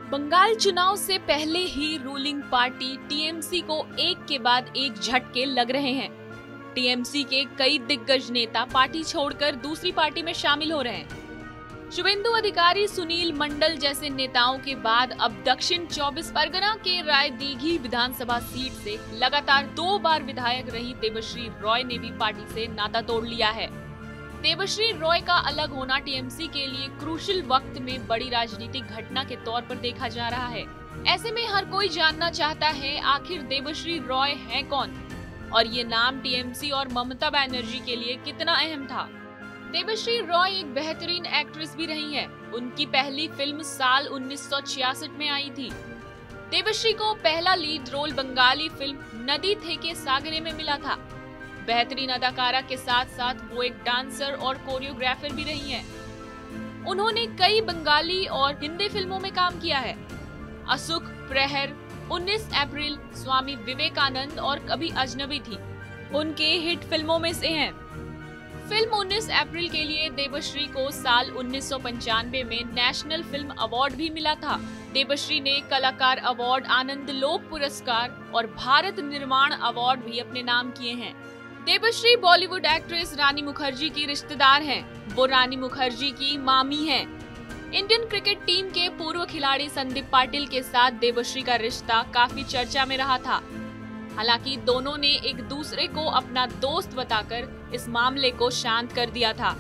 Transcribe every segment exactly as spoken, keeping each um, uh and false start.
बंगाल चुनाव से पहले ही रूलिंग पार्टी टीएमसी को एक के बाद एक झटके लग रहे हैं। टीएमसी के कई दिग्गज नेता पार्टी छोड़कर दूसरी पार्टी में शामिल हो रहे हैं। शुभेंदु अधिकारी, सुनील मंडल जैसे नेताओं के बाद अब दक्षिण चौबीस परगना के रायदीघी विधानसभा सीट से लगातार दो बार विधायक रही देबश्री रॉय ने भी पार्टी से नाता तोड़ लिया है। देबश्री रॉय का अलग होना टीएमसी के लिए क्रूशियल वक्त में बड़ी राजनीतिक घटना के तौर पर देखा जा रहा है। ऐसे में हर कोई जानना चाहता है आखिर देबश्री रॉय है कौन और ये नाम टीएमसी और ममता बनर्जी के लिए कितना अहम था। देबश्री रॉय एक बेहतरीन एक्ट्रेस भी रही है। उनकी पहली फिल्म साल उन्नीस सौ छियासठ में आई थी। देबश्री को पहला लीड रोल बंगाली फिल्म नदी थे के सागरे में मिला था। बेहतरीन अदाकारा के साथ साथ वो एक डांसर और कोरियोग्राफर भी रही हैं। उन्होंने कई बंगाली और हिंदी फिल्मों में काम किया है। असुख, प्रहर, उन्नीस अप्रैल, स्वामी विवेकानंद और कभी अजनबी थी उनके हिट फिल्मों में से हैं। फिल्म उन्नीस अप्रैल के लिए देबश्री को साल उन्नीस सौ पंचानवे में नेशनल फिल्म अवार्ड भी मिला था। देबश्री ने कलाकार अवार्ड, आनंद लोक पुरस्कार और भारत निर्माण अवार्ड भी अपने नाम किए हैं। देबश्री बॉलीवुड एक्ट्रेस रानी मुखर्जी की रिश्तेदार हैं। वो रानी मुखर्जी की मामी हैं। इंडियन क्रिकेट टीम के पूर्व खिलाड़ी संदीप पाटिल के साथ देबश्री का रिश्ता काफी चर्चा में रहा था। हालांकि दोनों ने एक दूसरे को अपना दोस्त बताकर इस मामले को शांत कर दिया था।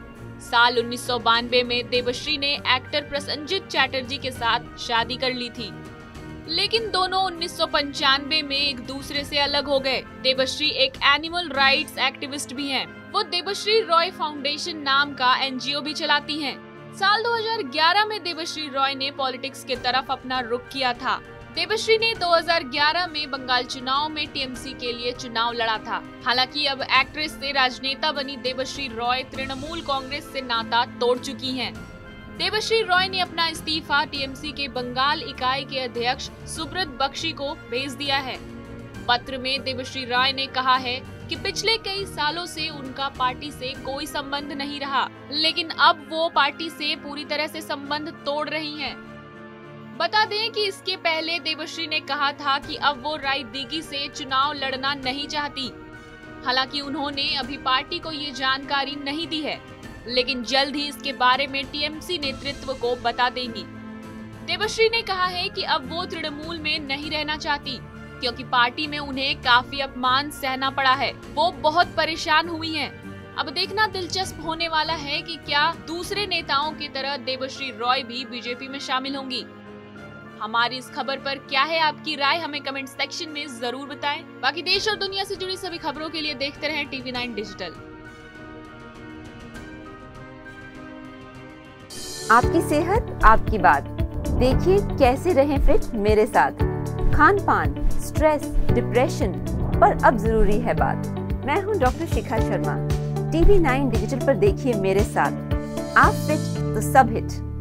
साल उन्नीस सौ बानवे में देबश्री ने एक्टर प्रसन्नजीत चैटर्जी के साथ शादी कर ली थी, लेकिन दोनों उन्नीस सौ पंचानवे में एक दूसरे से अलग हो गए। देबश्री एक एनिमल राइट्स एक्टिविस्ट भी हैं। वो देबश्री रॉय फाउंडेशन नाम का एनजीओ भी चलाती हैं। साल दो हज़ार ग्यारह में देबश्री रॉय ने पॉलिटिक्स की तरफ अपना रुख किया था। देबश्री ने दो हज़ार ग्यारह में बंगाल चुनाव में टीएमसी के लिए चुनाव लड़ा था। हालांकि अब एक्ट्रेस से राजनेता बनी देबश्री रॉय तृणमूल कांग्रेस से नाता तोड़ चुकी हैं। देबश्री रॉय ने अपना इस्तीफा टीएमसी के बंगाल इकाई के अध्यक्ष सुब्रत बख्शी को भेज दिया है। पत्र में देबश्री रॉय ने कहा है कि पिछले कई सालों से उनका पार्टी से कोई संबंध नहीं रहा, लेकिन अब वो पार्टी से पूरी तरह से संबंध तोड़ रही हैं। बता दें कि इसके पहले देबश्री ने कहा था कि अब वो रायदीघी से चुनाव लड़ना नहीं चाहती। हालांकि उन्होंने अभी पार्टी को ये जानकारी नहीं दी है, लेकिन जल्द ही इसके बारे में टीएमसी नेतृत्व को बता देंगी। देबश्री ने कहा है कि अब वो तृणमूल में नहीं रहना चाहती, क्योंकि पार्टी में उन्हें काफी अपमान सहना पड़ा है। वो बहुत परेशान हुई हैं। अब देखना दिलचस्प होने वाला है कि क्या दूसरे नेताओं की तरह देबश्री रॉय भी बीजेपी में शामिल होंगी। हमारी इस खबर पर क्या है आपकी राय, हमें कमेंट सेक्शन में जरूर बताएं। बाकी देश और दुनिया से जुड़ी सभी खबरों के लिए देखते रहें टीवी नाइन डिजिटल। आपकी सेहत आपकी बात। देखिए कैसे रहें फिट मेरे साथ। खान पान, स्ट्रेस, डिप्रेशन पर अब जरूरी है बात। मैं हूं doctor Shikha Sharma. TV nine digital पर देखिए मेरे साथ। आप फिट तो सब हिट।